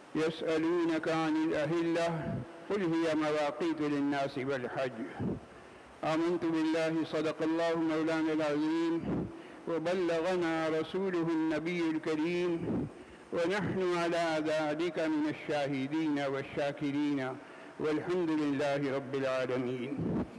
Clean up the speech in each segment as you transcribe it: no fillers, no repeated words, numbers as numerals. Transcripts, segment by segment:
يسألونك عن الأهلة قل هي مواقيت للناس والحج آمنت بالله صدق الله مولانا العظيم وبلغنا رسوله النبي الكريم ونحن على ذلك من الشاهدين والشاكرين والحمد لله رب العالمين.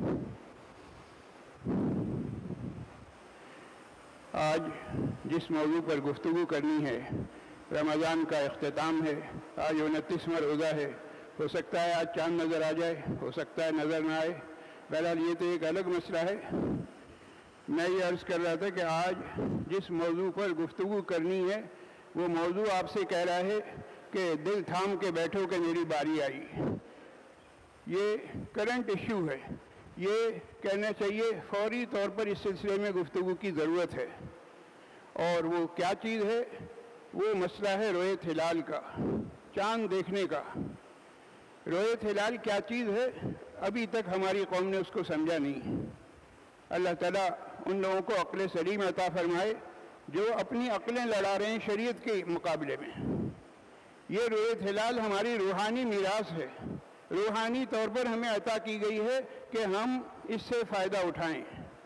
آج جس موضوع پر گفتگو کرنی ہے رمضان کا اختتام ہے. آج 29واں روزہ ہے. ہو سکتا ہے آج چاند نظر آ جائے, ہو سکتا ہے نظر نہ آئے. بہرحال یہ تو ایک الگ مسئلہ ہے. میں یہ عرض کر رہا تھا کہ آج جس موضوع پر گفتگو کرنی ہے وہ موضوع آپ سے کہہ رہا ہے کہ دل تھام کے بیٹھو کہ میری باری آئی. یہ کرنٹ ایشو ہے. یہ کہنا چاہیے فوری طور پر اس سلسلے میں گفتگو کی ضرورت ہے. اور وہ کیا چیز ہے؟ وہ مسئلہ ہے رؤیت ہلال کا, چاند دیکھنے کا. رؤیت ہلال کیا چیز ہے ابھی تک ہماری قوم نے اس کو سمجھا نہیں. اللہ تعالیٰ ان لوگوں کو عقل سلیم عطا فرمائے جو اپنی عقلیں لڑا رہے ہیں شریعت کے مقابلے میں. یہ رؤیت ہلال ہماری روحانی میراث ہے. روحانی طور پر ہمیں عطا کی گئی ہے کہ ہم اس سے فائدہ اٹھائیں.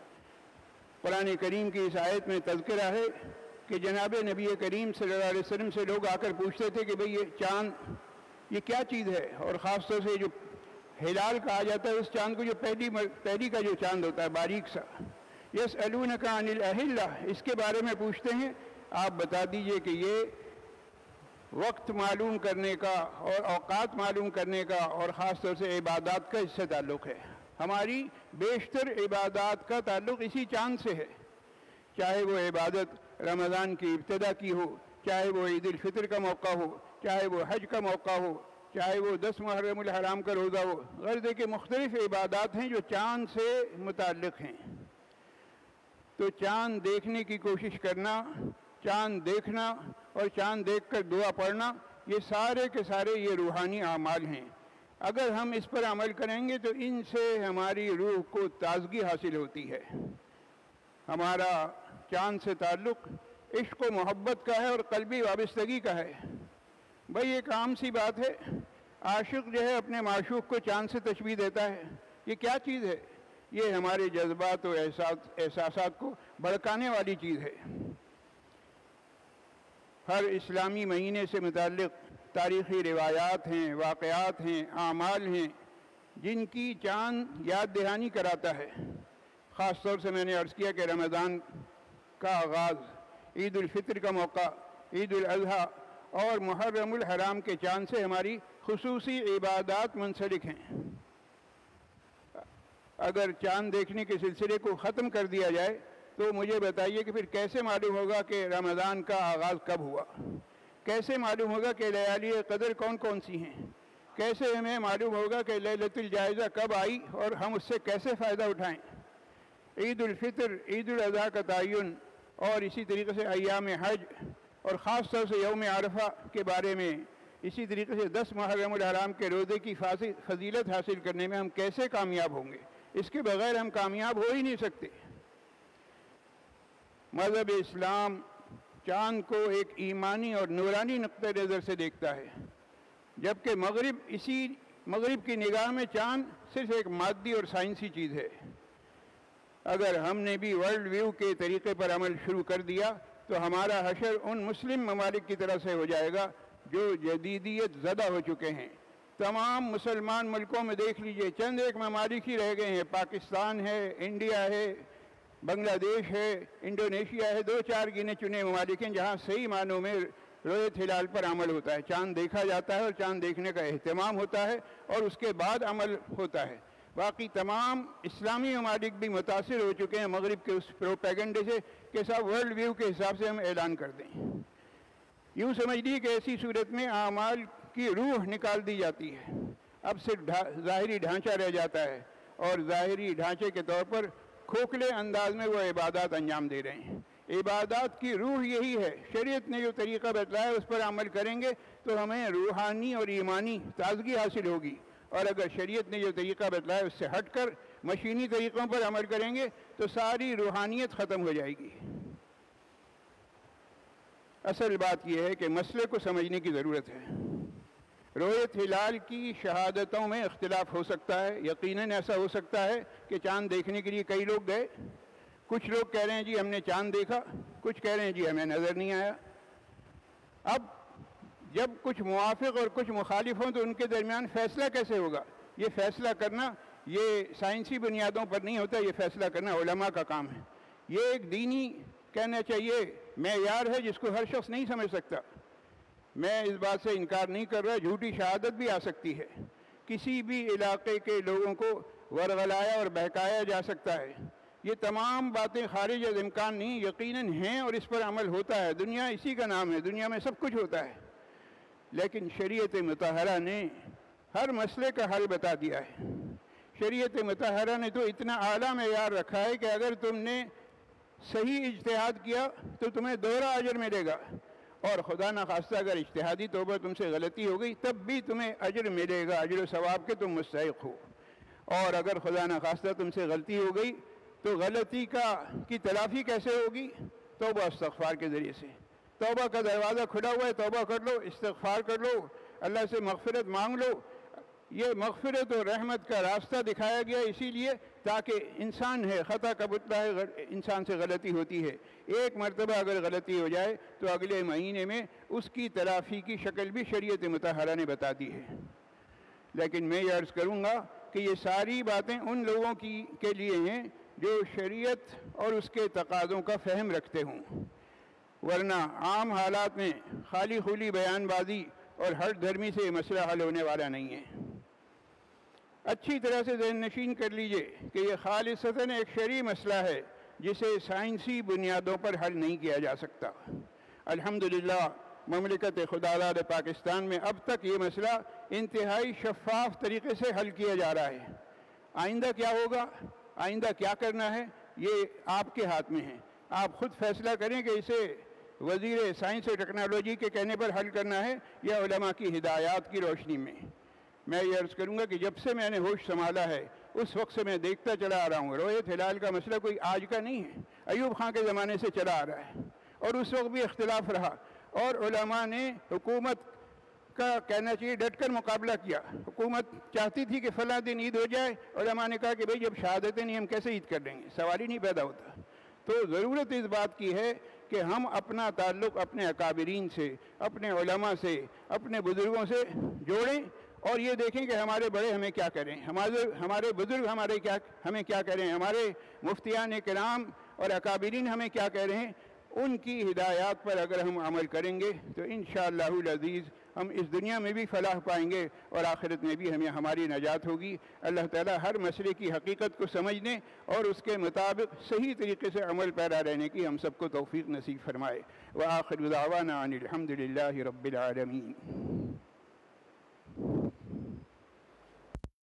قرآن کریم کی اس آیت میں تذکرہ ہے کہ جناب نبی کریم صلی اللہ علیہ وسلم سے لوگ آ کر پوچھتے تھے کہ بھئی یہ چاند یہ کیا چیز ہے, اور خاص طور سے جو ہلال کہا جاتا ہے اس چاند کو جو پہلی کا جو چاند ہوتا ہے باریک سا. یسألونک عن الأہلہ, اس کے بارے میں پوچھتے ہیں. آپ بتا دیجئے کہ یہ وقت معلوم کرنے کا اور اوقات معلوم کرنے کا اور خاص طور سے عبادات کا اس سے تعلق ہے. ہماری بیشتر عبادات کا تعلق اسی چاند سے ہے. چاہے وہ عبادت رمضان کی ابتدا کی ہو, چاہے وہ عید الفطر کا موقع ہو, چاہے وہ حج کا موقع ہو, چاہے وہ 10 محرم الحرام کا روزہ ہو. غرض ہے کہ مختلف عبادات ہیں جو چاند سے متعلق ہیں. تو چاند دیکھنے کی کوشش کرنا, چاند دیکھنا اور چاند دیکھ کر دعا پڑھنا, یہ سارے کے سارے یہ روحانی اعمال ہیں. اگر ہم اس پر عمل کریں گے تو ان سے ہماری روح کو تازگی حاصل ہوتی ہے. ہمارا چاند سے تعلق عشق و محبت کا ہے اور قلبی وابستگی کا ہے. بھئی ایک عام سی بات ہے, عاشق جو ہے اپنے معشوق کو چاند سے تشبیہ دیتا ہے. یہ کیا چیز ہے؟ یہ ہمارے جذبات و احساسات کو بھڑکانے والی چیز ہے. ہر اسلامی مہینے سے متعلق تاریخی روایات ہیں, واقعات ہیں, اعمال ہیں جن کی چاند یاد دہانی کراتا ہے. خاص طور سے میں نے عرض کیا کہ رمضان کا آغاز, عید الفطر کا موقع, عید الاضحیٰ اور محرم الحرام کے چاند سے ہماری خصوصی عبادات منسلک ہیں. اگر چاند دیکھنے کے سلسلے کو ختم کر دیا جائے تو مجھے بتائیے کہ پھر کیسے معلوم ہوگا کہ رمضان کا آغاز کب ہوا؟ کیسے معلوم ہوگا کہ لیالی قدر کون کون سی ہیں؟ کیسے ہمیں معلوم ہوگا کہ لیلۃ الجائزہ کب آئی اور ہم اس سے کیسے فائدہ اٹھائیں؟ عید الفطر, عید الاضحیٰ کا تعین اور اسی طریقے سے ایام حج اور خاص طور سے یوم عرفہ کے بارے میں, اسی طریقے سے 10 محرم الحرام کے روزے کی فضیلت حاصل کرنے میں ہم کیسے کامیاب ہوں گے؟ اس کے بغیر ہم کامیاب ہو ہی نہیں سکتے. مذہب اسلام چاند کو ایک ایمانی اور نورانی نقطہ نظر سے دیکھتا ہے, جبکہ مغرب کی نگاہ میں چاند صرف ایک مادی اور سائنسی چیز ہے. اگر ہم نے بھی ورلڈ ویو کے طریقے پر عمل شروع کر دیا تو ہمارا حشر ان مسلم ممالک کی طرح سے ہو جائے گا جو جدیدیت زدہ ہو چکے ہیں. تمام مسلمان ملکوں میں دیکھ لیجئے چند ایک ممالک ہی رہ گئے ہیں. پاکستان ہے, انڈیا ہے, بنگلہ دیش ہے, انڈونیشیا ہے, 2-4 گنے چنے ممالک ہیں جہاں صحیح معنوں میں رؤیت ہلال پر عمل ہوتا ہے. چاند دیکھا جاتا ہے اور چاند دیکھنے کا اہتمام ہوتا ہے اور اس کے بعد عمل ہوتا ہے. باقی تمام اسلامی ممالک بھی متاثر ہو چکے ہیں مغرب کے اس پروپیگنڈے سے کہ صاحب ورلڈ ویو کے حساب سے ہم اعلان کر دیں. یوں سمجھ لیے کہ ایسی صورت میں اعمال کی روح نکال دی جاتی ہے. اب صرف ظاہری ڈھانچہ رہ جاتا ہے اور ظاہری ڈھانچے کے طور پر کھوکھلے انداز میں وہ عبادات انجام دے رہے ہیں. عبادات کی روح یہی ہے. شریعت نے جو طریقہ بتلایا اس پر عمل کریں گے تو ہمیں روحانی اور ایمانی تازگی حاصل ہوگی, اور اگر شریعت نے جو طریقہ بتلایا اس سے ہٹ کر مشینی طریقوں پر عمل کریں گے تو ساری روحانیت ختم ہو جائے گی. اصل بات یہ ہے کہ مسئلے کو سمجھنے کی ضرورت ہے. رؤیت ہلال کی شہادتوں میں اختلاف ہو سکتا ہے، یقیناً ایسا ہو سکتا ہے کہ چاند دیکھنے کے لیے کئی لوگ گئے، کچھ لوگ کہہ رہے ہیں جی ہم نے چاند دیکھا، کچھ کہہ رہے ہیں جی ہمیں نظر نہیں آیا۔ اب جب کچھ موافق اور کچھ مخالف ہوں تو ان کے درمیان فیصلہ کیسے ہوگا؟ یہ فیصلہ کرنا یہ سائنسی بنیادوں پر نہیں ہوتا، یہ فیصلہ کرنا علماء کا کام ہے۔ یہ ایک دینی کہنا چاہیے معیار ہے جس کو ہر شخص نہیں سمجھ سکتا۔ میں اس بات سے انکار نہیں کر رہا، جھوٹی شہادت بھی آ سکتی ہے، کسی بھی علاقے کے لوگوں کو ورغلایا اور بہکایا جا سکتا ہے۔ یہ تمام باتیں خارج از امکان نہیں، یقیناً ہیں اور اس پر عمل ہوتا ہے۔ دنیا اسی کا نام ہے، دنیا میں سب کچھ ہوتا ہے، لیکن شریعت مطہرہ نے ہر مسئلے کا حل بتا دیا ہے۔ شریعت مطہرہ نے تو اتنا اعلیٰ معیار رکھا ہے کہ اگر تم نے صحیح اجتہاد کیا تو تمہیں دوہرا اجر ملے گا، اور خدا نخواستہ اگر اجتہادی طور پر تم سے غلطی ہو گئی تب بھی تمہیں اجر ملے گا، اجر و ثواب کے تم مستحق ہو۔ اور اگر خدا نخواستہ تم سے غلطی ہو گئی تو غلطی کی تلافی کیسے ہوگی؟ توبہ استغفار کے ذریعے سے۔ توبہ کا دروازہ کھلا ہوا ہے، توبہ کر لو، استغفار کر لو، اللہ سے مغفرت مانگ لو۔ یہ مغفرت اور رحمت کا راستہ دکھایا گیا اسی لیے تاکہ انسان ہے، خطا کا پتلا ہے، انسان سے غلطی ہوتی ہے، ایک مرتبہ اگر غلطی ہو جائے تو اگلے مہینے میں اس کی تلافی کی شکل بھی شریعت مطہرہ نے بتا دی ہے۔ لیکن میں یہ عرض کروں گا کہ یہ ساری باتیں ان لوگوں کے لیے ہیں جو شریعت اور اس کے تقاضوں کا فہم رکھتے ہوں، ورنہ عام حالات میں خالی خولی بیان بازی اور ہر دھرمی سے یہ مسئلہ حل ہونے والا نہیں ہے۔ اچھی طرح سے ذہن نشین کر لیجئے کہ یہ خالصتاً ایک شرعی مسئلہ ہے جسے سائنسی بنیادوں پر حل نہیں کیا جا سکتا۔ الحمدللہ مملکت خداداد پاکستان میں اب تک یہ مسئلہ انتہائی شفاف طریقے سے حل کیا جا رہا ہے۔ آئندہ کیا ہوگا، آئندہ کیا کرنا ہے، یہ آپ کے ہاتھ میں ہے۔ آپ خود فیصلہ کریں کہ اسے وزیر سائنس اور ٹیکنالوجی کے کہنے پر حل کرنا ہے یا علماء کی ہدایات کی روشنی میں۔ میں یہ عرض کروں گا کہ جب سے میں نے ہوش سنبھالا ہے اس وقت سے میں دیکھتا چلا آ رہا ہوں، رؤیت ہلال کا مسئلہ کوئی آج کا نہیں ہے، ایوب خان کے زمانے سے چلا آ رہا ہے، اور اس وقت بھی اختلاف رہا، اور علماء نے حکومت کا کہنا چاہیے ڈٹ کر مقابلہ کیا۔ حکومت چاہتی تھی کہ فلاں دن عید ہو جائے، علماء نے کہا کہ بھئی جب شہادتیں نہیں ہم کیسے عید کر دیں گے، سوال ہی نہیں پیدا ہوتا۔ تو ضرورت اس بات کی ہے کہ ہم اپنا تعلق اپنے اکابرین سے، اپنے علماء سے، اپنے بزرگوں سے جوڑیں، اور یہ دیکھیں کہ ہمارے بڑے ہمیں کیا کریں، ہمارے بزرگ ہمیں کیا کریں، ہمارے مفتیان کرام اور اکابرین ہمیں کیا کہہ رہے ہیں۔ ان کی ہدایات پر اگر ہم عمل کریں گے تو انشاءاللہ العزیز ہم اس دنیا میں بھی فلاح پائیں گے اور آخرت میں بھی ہماری نجات ہوگی۔ اللہ تعالی ہر مسئلے کی حقیقت کو سمجھنے اور اس کے مطابق صحیح طریقے سے عمل پیرا رہنے کی ہم سب کو توفیق نصیب فرمائے۔ وآخر دعوانا ان الحمد للہ رب العالمین۔